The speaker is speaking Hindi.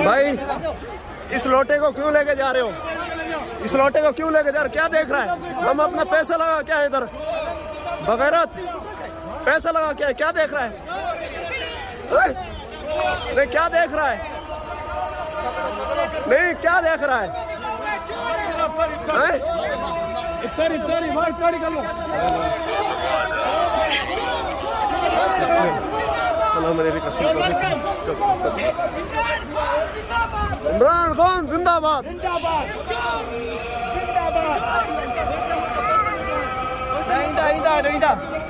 भाई इस लोटे को क्यों लेके जा रहे हो? इस लोटे को क्यों लेके जा रहे हो? क्या देख रहा है? हम अपना पैसा लगा क्या है इधर? बगैरत पैसा लगा क्या है? क्या देख रहा है? नहीं क्या देख रहा है? नहीं क्या देख रहा है? मेरी कसम इमरान खान जिंदाबाद। Ainda.